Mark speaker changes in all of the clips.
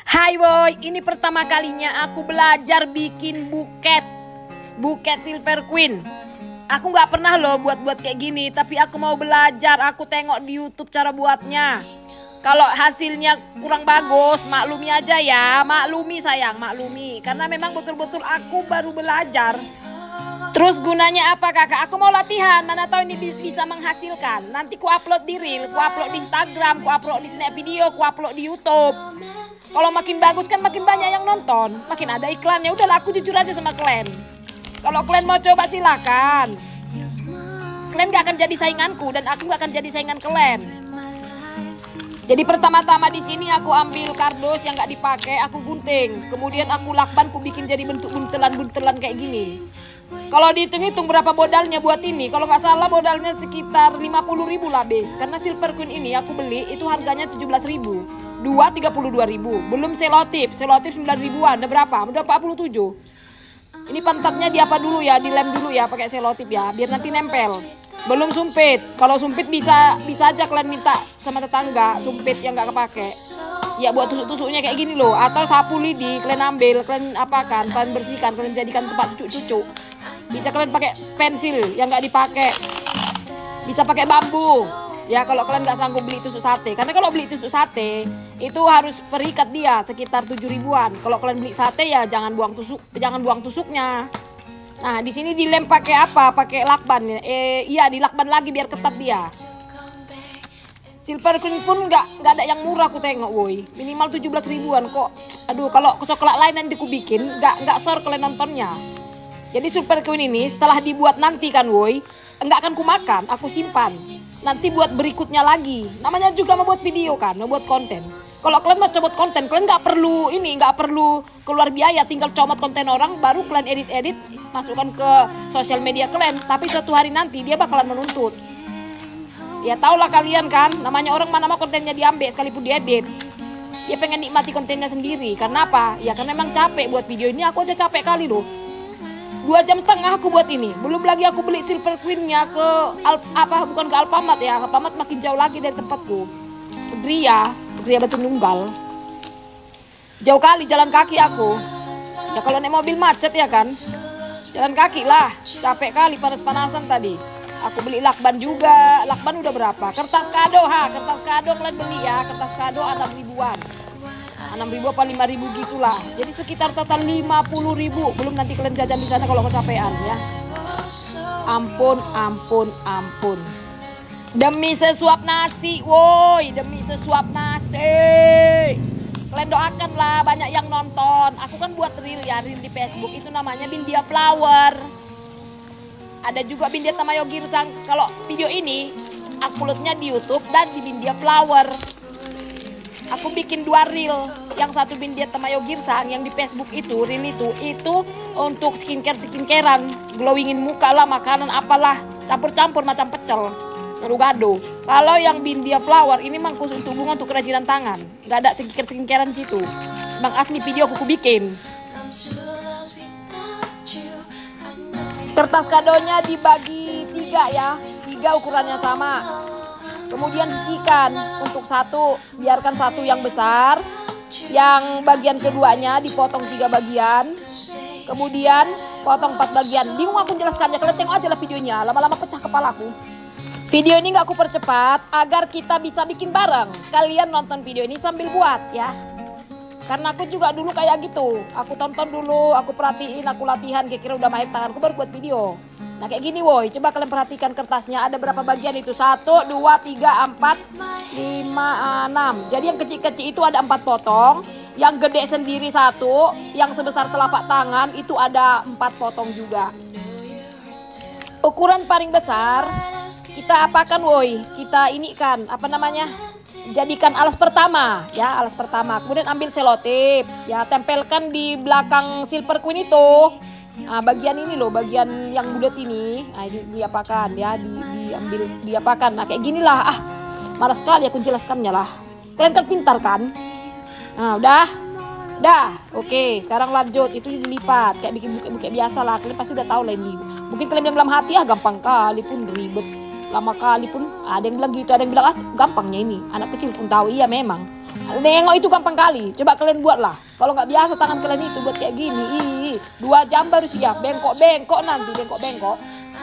Speaker 1: Hai boy, ini pertama kalinya aku belajar bikin buket Silver Queen. Aku nggak pernah loh buat kayak gini, tapi aku mau belajar. Aku tengok di YouTube cara buatnya. Kalau hasilnya kurang bagus, maklumi aja ya, maklumi sayang, maklumi. Karena memang betul-betul aku baru belajar. Terus gunanya apa kakak? Aku mau latihan, mana tahu ini bisa menghasilkan. Nanti ku upload di Reel, ku upload di Instagram, ku upload di Snap Video, ku upload di YouTube. Kalau makin bagus kan makin banyak yang nonton, makin ada iklannya. Udahlah aku jujur aja sama kalian. Kalau kalian mau coba silakan. Kalian gak akan jadi sainganku dan aku gak akan jadi saingan kalian. Jadi pertama-tama di sini aku ambil kardus yang gak dipakai, aku gunting. Kemudian aku lakban, aku bikin jadi bentuk buntelan-buntelan kayak gini. Kalau dihitung-hitung berapa modalnya buat ini, kalau nggak salah modalnya sekitar 50.000 lah bes. Karena Silver Queen ini aku beli itu harganya 17.000, 2 32.000. Belum selotip 9 ribuan. Ada berapa? Udah 47. Ini pantatnya di apa dulu ya, dilem dulu ya pakai selotip ya, biar nanti nempel. Belum sumpit. Kalau sumpit bisa aja kalian minta sama tetangga sumpit yang nggak kepake. Ya buat tusuk-tusuknya kayak gini loh. Atau sapu lidi kalian ambil, kalian apakan, kalian bersihkan, kalian jadikan tempat cucuk-cucuk. Bisa kalian pakai pensil yang nggak dipakai. Bisa pakai bambu. Ya kalau kalian nggak sanggup beli tusuk sate, karena kalau beli tusuk sate itu harus perikat dia sekitar 7 ribuan. Kalau kalian beli sate ya jangan buang tusuknya. Nah di sini dilem pakai apa? Pakai lakban. Iya dilakban lagi biar ketat dia. Silver Queen pun nggak ada yang murah aku tengok woi. Minimal 17 ribuan kok. Aduh kalau coklat lain nanti aku bikin nggak sor kalian nontonnya. Jadi Silver Queen ini setelah dibuat nanti kan woi, nggak akan kumakan, aku simpan. Nanti buat berikutnya lagi. Namanya juga membuat video kan, membuat konten. Kalau kalian mau coba konten, kalian nggak perlu keluar biaya, tinggal comot konten orang, baru kalian edit, masukkan ke sosial media kalian. Tapi suatu hari nanti dia bakalan menuntut. Ya tau lah kalian kan, namanya orang mana mau kontennya diambil sekalipun diedit. Dia pengen nikmati kontennya sendiri. Karena apa? Ya karena memang capek buat video ini. Aku aja capek kali loh. 2,5 jam aku buat ini. Belum lagi aku beli Silver Queen-nya bukan ke Alfamart ya. Alfamart makin jauh lagi dari tempatku. Gria Batu Nunggal. Jauh kali jalan kaki aku. Ya kalau naik mobil macet ya kan. Jalan kaki lah. Capek kali panas-panasan tadi. Aku beli lakban juga. Lakban udah berapa? Kertas kado kalian beli ya. Kertas kado 6 ribuan. 6.000 apa 5.000 gitulah. Jadi sekitar total 50.000. Belum nanti kalian jajan di sana kalau kecapean ya. Ampun. Demi sesuap nasi, woi, demi sesuap nasi. Kalian doakanlah banyak yang nonton. Aku kan buat reel di Facebook. Itu namanya Bindia Flower. Ada juga Bindia Tamayo Girsang. Kalau video ini uploadnya di YouTube dan di Bindia Flower. Aku bikin 2 reel, yang satu Bindia Tamayo Girsang, yang di Facebook itu reel itu untuk skincarean, glowingin muka lah, makanan apalah, campur-campur macam pecel, gado. Kalau yang Bindia Flower ini mang khusus untuk bunga, untuk kerajinan tangan, nggak ada skincarean situ. Bang asli video aku bikin. Kertas kadonya dibagi 3 ya, 3 ukurannya sama. Kemudian sisihkan untuk satu, biarkan satu yang besar, yang bagian keduanya dipotong 3 bagian, kemudian potong 4 bagian. Bingung aku jelaskannya, kalian tengok aja lah videonya, lama-lama pecah kepalaku. Video ini gak aku percepat agar kita bisa bikin bareng. Kalian nonton video ini sambil buat ya. Karena aku juga dulu kayak gitu, aku tonton dulu, aku perhatiin, aku latihan, kira-kira udah mahir tanganku baru buat video. Nah kayak gini woi, coba kalian perhatikan kertasnya ada berapa bagian itu, 1, 2, 3, 4, 5, 6. Jadi yang kecil-kecil itu ada 4 potong, yang gede sendiri 1, yang sebesar telapak tangan itu ada 4 potong juga. Ukuran paling besar kita apakan woi, kita ini kan apa namanya, jadikan alas pertama ya, alas pertama. Kemudian ambil selotip ya, tempelkan di belakang Silver Queen itu. Nah, bagian ini loh, bagian yang bulat ini, nah ini diapakan ya, diambil diapakan. Nah kayak gini lah, malas sekali aku jelaskannya lah. Kalian kan pintar kan? Nah udah, oke. Sekarang lanjut, itu dilipat kayak bikin buket biasa lah. Kalian pasti udah tahu lah ini. Mungkin kalian bilang dalam hati gampang kali pun, ribet lama kali pun. Ada yang bilang gitu, ada yang bilang gampangnya ini. Anak kecil pun tahu, iya memang. Nengok itu gampang kali. Coba kalian buat lah. Kalau nggak biasa tangan kalian itu buat kayak gini. 2 jam baru siap. Bengkok-bengkok nanti. Bengkok-bengkok.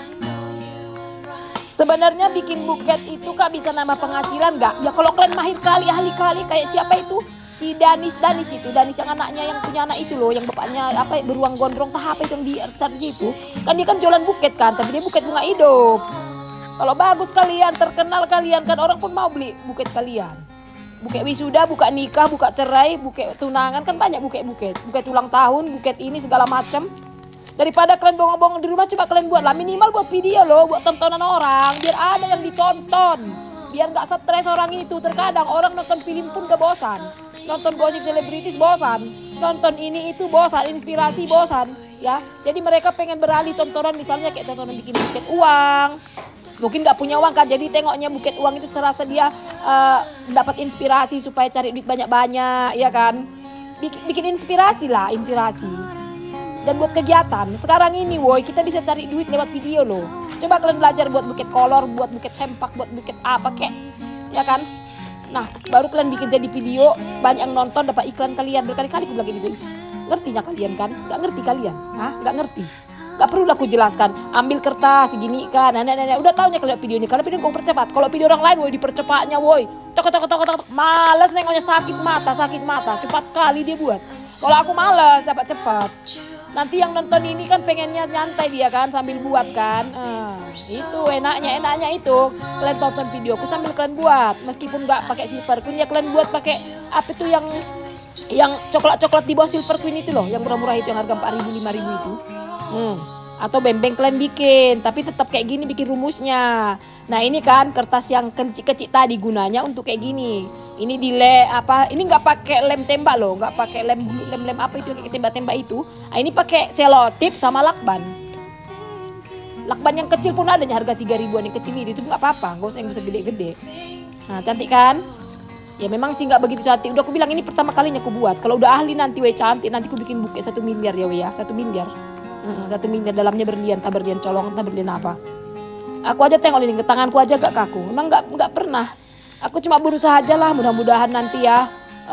Speaker 1: Sebenarnya bikin buket itu Kak bisa nambah penghasilan nggak? Ya kalau kalian mahir kali, ahli kali. Kayak siapa itu? Si Danis itu. Danis yang anaknya yang punya anak itu loh. Yang bapaknya apa beruang gondrong. Apa itu yang di artis itu. Kan dia kan jualan buket kan. Tapi dia buket bunga hidup. Kalau bagus kalian, terkenal kalian kan orang pun mau beli buket kalian. Buket wisuda, buka nikah, buka cerai, buket tunangan kan banyak buket-buket. Buket ulang tahun, buket ini segala macam. Daripada kalian bongong-bongong di rumah, coba kalian buat lah minimal buat video loh, buat tontonan orang, biar ada yang ditonton. Biar nggak stres orang itu. Terkadang orang nonton film pun udah bosan. Nonton gosip selebritis bosan. Nonton ini itu bosan, inspirasi bosan, ya. Jadi mereka pengen beralih tontonan misalnya kayak tontonan bikin buket uang. Mungkin nggak punya uang kan, jadi tengoknya buket uang itu serasa dia dapat inspirasi supaya cari duit banyak-banyak, ya kan? Bikin inspirasi lah, inspirasi. Dan buat kegiatan, sekarang ini woi kita bisa cari duit lewat video loh. Coba kalian belajar buat buket kolor, buat buket sempak, buat buket apa kek, ya kan? Nah, baru kalian bikin jadi video, banyak yang nonton, dapat iklan kalian. Berkali-kali aku bilang gitu, ngertinya kalian kan? Nggak ngerti kalian? Hah? Nggak ngerti? Gak perlu aku jelaskan, ambil kertas segini kan, nenek udah tahunya kalau video ini, karena video kau percepat. Kalau video orang lain, woi dipercepatnya, woi, tok, males nengoknya, sakit mata, cepat kali dia buat. Kalau aku males, cepat. Nanti yang nonton ini kan pengennya nyantai dia kan, sambil buat kan, itu enaknya itu, kalian tonton videoku sambil kalian buat, meskipun nggak pakai Silver Queen ya kalian buat pakai apa itu yang coklat di bawah Silver Queen itu loh, yang murah-murah itu, yang harga 4.000 5.000 itu. Atau bembeng kalian bikin, tapi tetap kayak gini bikin rumusnya. Nah ini kan kertas yang kecil-kecil tadi gunanya untuk kayak gini. Ini ini nggak pakai lem tembak loh, nggak pakai lem apa itu kayak tembak-tembak itu. Nah, ini pakai selotip sama lakban. Lakban yang kecil pun adanya harga 3.000-an yang kecil itu nggak apa-apa, nggak usah yang bisa gede-gede. Nah cantik kan? Ya memang sih nggak begitu cantik. Udah aku bilang ini pertama kalinya aku buat. Kalau udah ahli nanti cantik, nanti aku bikin buket 1 miliar ya 1 miliar. 1 miliar dalamnya berlian, berlian colong, berlian apa. Aku aja tengok ini, ke tanganku aja gak kaku. Memang nggak pernah. Aku cuma berusaha aja lah, mudah-mudahan nanti ya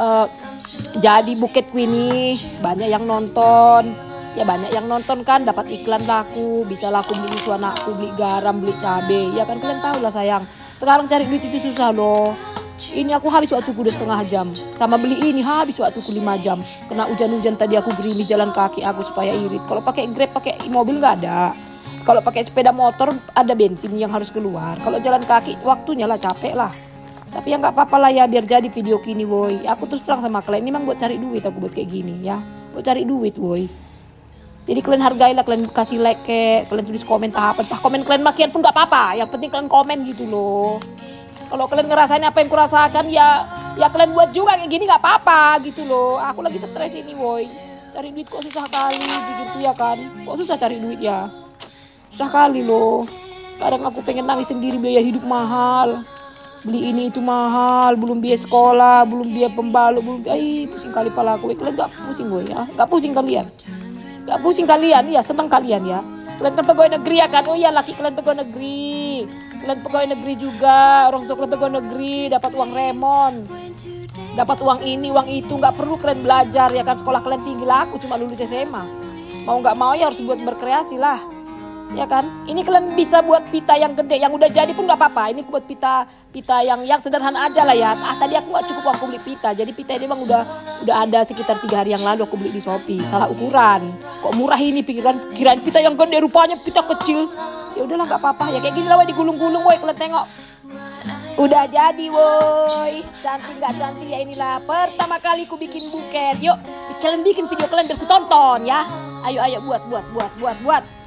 Speaker 1: jadi buketku ini banyak yang nonton. Ya banyak yang nonton kan, dapat iklan laku, bisa laku beli susu anakku, beli garam, beli cabai. Ya kan kalian tahu lah sayang. Sekarang cari duit itu susah loh. Ini aku habis waktuku udah 1/2 jam. Sama beli ini habis waktuku 5 jam. Kena hujan-hujan tadi aku gerimis jalan kaki aku supaya irit. Kalau pakai Grab, pakai mobil nggak ada. Kalau pakai sepeda motor ada bensin yang harus keluar. Kalau jalan kaki waktunya lah capek lah. Tapi ya nggak apa-apa lah ya biar jadi video kini woi. Aku terus terang sama kalian, ini memang buat cari duit aku buat kayak gini ya. Buat cari duit woi. Jadi kalian hargailah, kalian kasih like, kalian tulis komen apa. Komen kalian makian pun nggak apa-apa. Yang penting kalian komen gitu loh. Kalau kalian ngerasain apa yang kurasakan ya kalian buat juga kayak gini nggak apa-apa gitu loh. Aku lagi stres ini woi. Cari duit kok susah kali gitu ya kan. Kok susah cari duit ya. Susah kali loh. Kadang aku pengen nangis sendiri, biaya hidup mahal. Beli ini itu mahal, belum biaya sekolah, belum biaya pembalut, pusing kali pala aku. Kalian nggak pusing woi ya? Nggak pusing kalian? Nggak pusing kalian? Ya senang kalian ya. Kalian kan pegawai negeri ya kan? Oh iya laki kalian pegawai negeri. Kalian pegawai negeri juga, orang tua kalian pegawai negeri, dapat uang remon, dapat uang ini, uang itu, nggak perlu kalian belajar ya kan, sekolah kalian tinggi lah, aku cuma lulus SMA, mau nggak mau ya harus buat berkreasi lah, ya kan. Ini kalian bisa buat pita yang gede, yang udah jadi pun nggak apa-apa. Ini buat pita yang sederhana aja lah ya. Tadi aku nggak cukup aku beli pita, jadi pita ini bang udah ada sekitar 3 hari yang lalu aku beli di Shopee, salah ukuran, kok murah ini, kirain pita yang gede, rupanya pita kecil. Ya udahlah nggak apa-apa ya kayak gini lah woi, digulung-gulung woi, kalian tengok udah jadi woi. Cantik nggak cantik ya, inilah pertama kali ku bikin buket. Yuk kalian bikin video kalian biar ku tonton ya. Ayo buat